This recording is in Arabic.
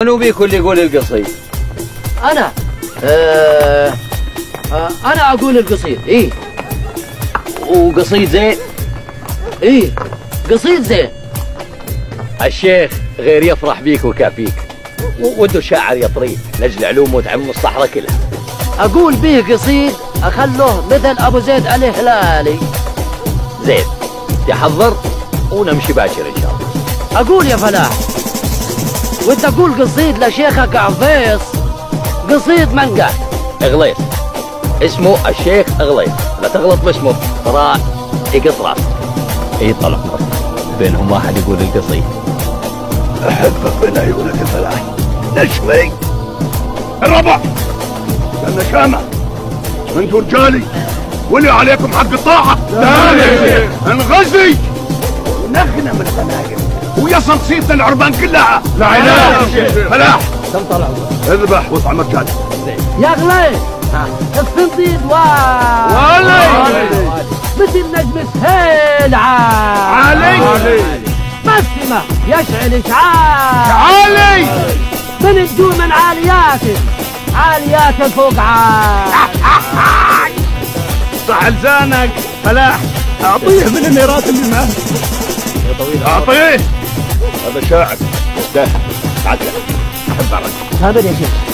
منو بيكم اللي يقول القصيد؟ انا انا اقول القصيد. ايه وقصيد زين؟ ايه قصيد زين. الشيخ غير يفرح بيك وكافيك، وده شاعر يطريه لاجل علومه وتعم الصحراء كلها. اقول به قصيد اخله مثل ابو زيد الهلالي. زين، تحضر ونمشي باكر ان شاء الله. اقول يا فلاح، وانت تقول قصيد لشيخك عفيص، قصيد منقع. اغليث، اسمه الشيخ اغليث، لا تغلط باسمه ترى يقص راسك. اي طال عمرك، بينهم واحد يقول القصيد. احبك بين عيونك يا فلاح، نشوي الربع لأن شامة، انتوا رجالي ولي عليكم حق الطاعة. نغزي ونغنم الغنايم ويصل صيتنا العربان كلها. لا اله الا الله. فلاح كم طلع اذبح واطعم الرجال. يا غليظ الصنديد مثل نجم السهيل علي بسمة يشعل إشعاع علي من نجوم عاليات فوق صح لسانك فلاح. اعطيه من الميراث اللي معه. اعطيه، هذا شاعر يستاهل. تعال احب الرجل. تابع يا شيخ.